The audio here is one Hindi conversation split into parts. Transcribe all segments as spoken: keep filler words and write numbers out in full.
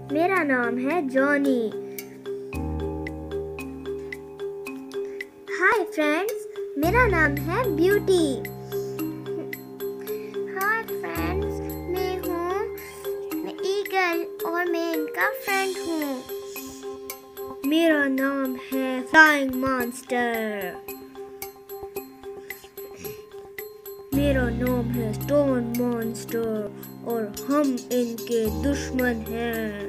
मेरा नाम है जॉनी। हाय फ्रेंड्स, मेरा नाम है ब्यूटी। हाय फ्रेंड्स, मैं हूँ मैं ईगल और मैं इनका फ्रेंड हूँ। मेरा नाम है फ्लाइंग मॉन्स्टर। मेरा नाम है स्टोन मॉन्स्टर और हम इनके दुश्मन हैं।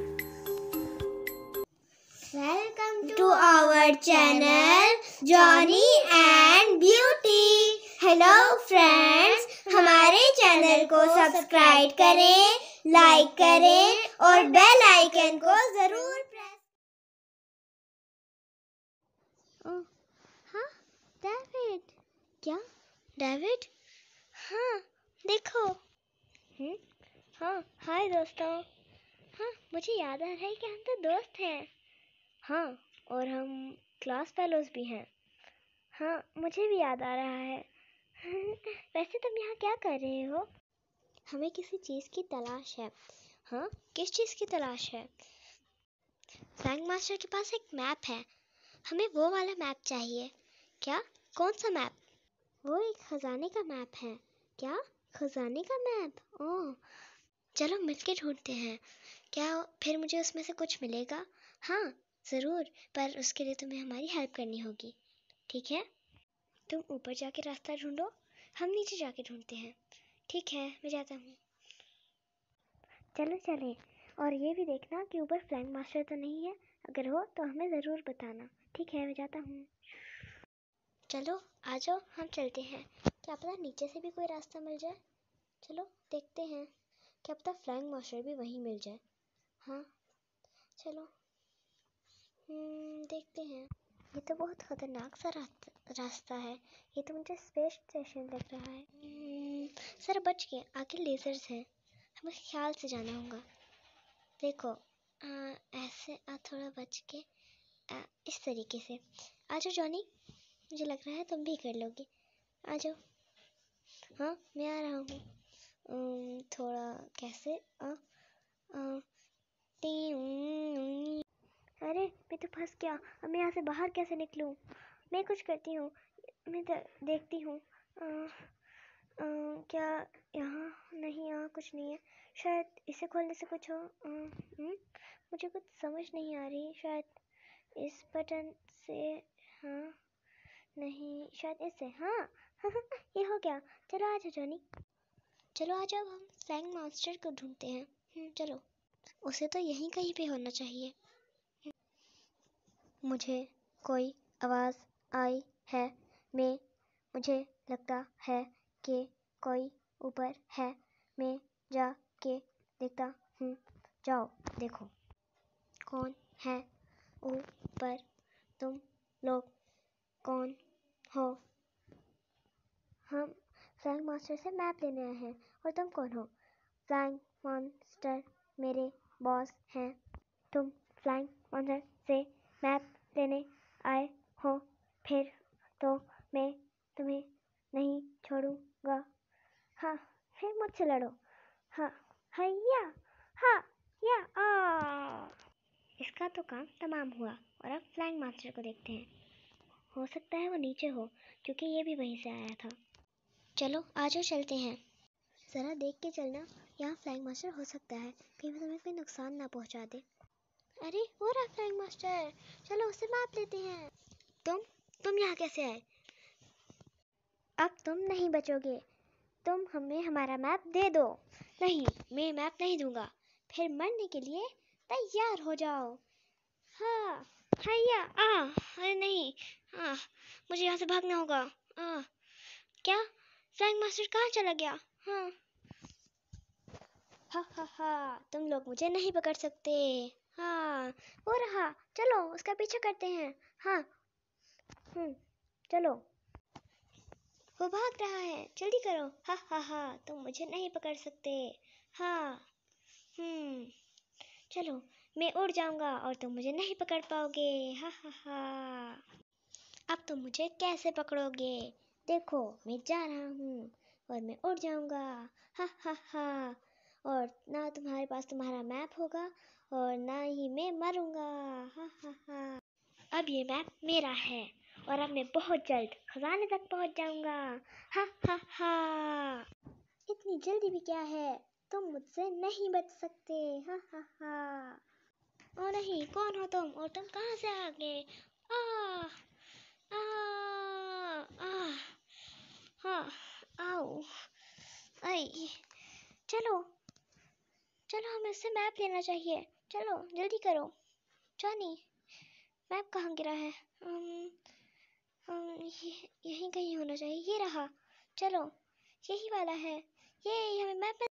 Welcome to our channel Johnny and beauty. Hello friends, हमारे चैनल को सब्सक्राइब करें, लाइक करें और बेल आइकन को जरूर प्रेस। ओह, हाँ डेविड। क्या डेविड? हाँ देखो। हम्म हाँ हाय दोस्तों। हाँ मुझे याद आ रहा है कि हम तो दोस्त हैं। हाँ और हम क्लास फेलोज भी हैं। हाँ मुझे भी याद आ रहा है। वैसे तुम यहाँ क्या कर रहे हो? हमें किसी चीज़ की तलाश है। हाँ किस चीज़ की तलाश है? फ्लैंक मास्टर के पास एक मैप है, हमें वो वाला मैप चाहिए। क्या? कौन सा मैप? वो एक खजाने का मैप है। क्या? खजाने का मैप? ओह चलो मिलके ढूंढते हैं। क्या फिर मुझे उसमें से कुछ मिलेगा? हाँ ज़रूर, पर उसके लिए तुम्हें हमारी हेल्प करनी होगी, ठीक है? तुम ऊपर जाके रास्ता ढूंढो, हम नीचे जाके ढूंढते हैं। ठीक है, मैं जाता हूँ। चलो चलें, और ये भी देखना कि ऊपर फ्लैंक मास्टर तो नहीं है। अगर हो तो हमें ज़रूर बताना। ठीक है, मैं जाता हूँ। चलो आ जाओ, हम चलते हैं। क्या पता नीचे से भी कोई रास्ता मिल जाए। चलो देखते हैं, क्या पता फ्लैंक मास्टर भी वहीं मिल जाए। हाँ चलो हम्म देखते हैं। ये तो बहुत खतरनाक सा रास्ता रास्ता है। ये तो मुझे स्पेस स्टेशन लग रहा है। हम्म, सर बच के आगे लेजर्स हैं, हमें ख्याल से जाना होगा। देखो आ, ऐसे आ थोड़ा बच के आ, इस तरीके से। आ जाओ जॉनी, मुझे लग रहा है तुम भी कर लोगे। आ जाओ। हाँ मैं आ रहा हूँ। अम, थोड़ा कैसे आ, आ, टी- अरे मैं तो फंस गया। अब मैं यहाँ से बाहर कैसे निकलूँ? मैं कुछ करती हूँ, मैं देखती हूँ। क्या यहाँ नहीं, यहाँ कुछ नहीं है। शायद इसे खोलने से कुछ हो। आ, हुँ? मुझे कुछ समझ नहीं आ रही। शायद इस बटन से। हाँ नहीं, शायद इससे। हाँ ये हो गया। चलो आ जाओ जॉनी। चलो आ जाओ, हम फ्लैंक मास्टर को ढूंढते हैं। हुँ, चलो, उसे तो यहीं कहीं पे होना चाहिए। मुझे कोई आवाज़ आई है। मैं मुझे लगता है कि कोई ऊपर है। मैं जा के देखता हूँ। जाओ देखो कौन है ऊपर। तुम लोग कौन हो? हम फ्लैंक मास्टर से मैप लेने आए हैं। और तुम कौन हो? फ्लैंक मॉन्स्टर मेरे बॉस हैं। तुम फ्लैंक मॉन्स्टर से मैप लेने आए हो, फिर तो मैं तुम्हें नहीं छोड़ूंगा। हाँ फिर मुझसे लड़ो। हाँ हैया, हाँ या आ। इसका तो काम तमाम हुआ, और अब फ्लैंक मास्टर को देखते हैं। हो सकता है वो नीचे हो, क्योंकि ये भी वहीं से आया था। चलो आ जाओ चलते हैं। ज़रा देख के चलना, यहाँ फ्लैंक मास्टर हो सकता है, कहीं वो तुम्हें कोई नुकसान ना पहुँचा दे। अरे वो रहा फ्लैंक मास्टर, चलो उससे माप लेते हैं। तुम तुम यहाँ कैसे आए? अब तुम नहीं बचोगे। तुम हमें हमारा मैप दे दो। नहीं, मैं मैप नहीं दूंगा। फिर मरने के लिए तैयार हो जाओ। हाँ हैया आ। अरे नहीं, आ, मुझे यहाँ से भागना होगा। आ, क्या? फ्लैंक मास्टर कहाँ चला गया? हाँ हा हा हा, तुम लोग मुझे नहीं पकड़ सकते। हाँ वो रहा, चलो उसका पीछा करते हैं। हाँ हम्म चलो, वो भाग रहा है, जल्दी करो। हा हा हा, तुम मुझे नहीं पकड़ सकते। हाँ हम्म चलो, मैं उड़ जाऊंगा और तुम मुझे नहीं पकड़ पाओगे। हा हा हा, अब तुम मुझे कैसे पकड़ोगे? देखो मैं जा रहा हूँ और मैं उड़ जाऊंगा। हा हा हा, और ना तुम्हारे पास तुम्हारा मैप होगा और ना ही मैं मरूंगा। हा हा हा। अब ये मैप मेरा है और अब मैं बहुत जल्द खजाने तक पहुंच जाऊंगा। हा हा हा। इतनी जल्दी भी क्या है, तुम मुझसे नहीं बच सकते। हा हा हा। ओ नहीं, कौन हो तुम और तुम कहाँ से आ गए? आ आ आ हाँ, आओ, आई, चलो चलो, हमें उससे मैप लेना चाहिए। चलो जल्दी करो। जॉनी, मैप कहाँ गिरा है? अम, अम, ये यहीं कहीं होना चाहिए। ये रहा, चलो यही वाला है। ये हमें मैप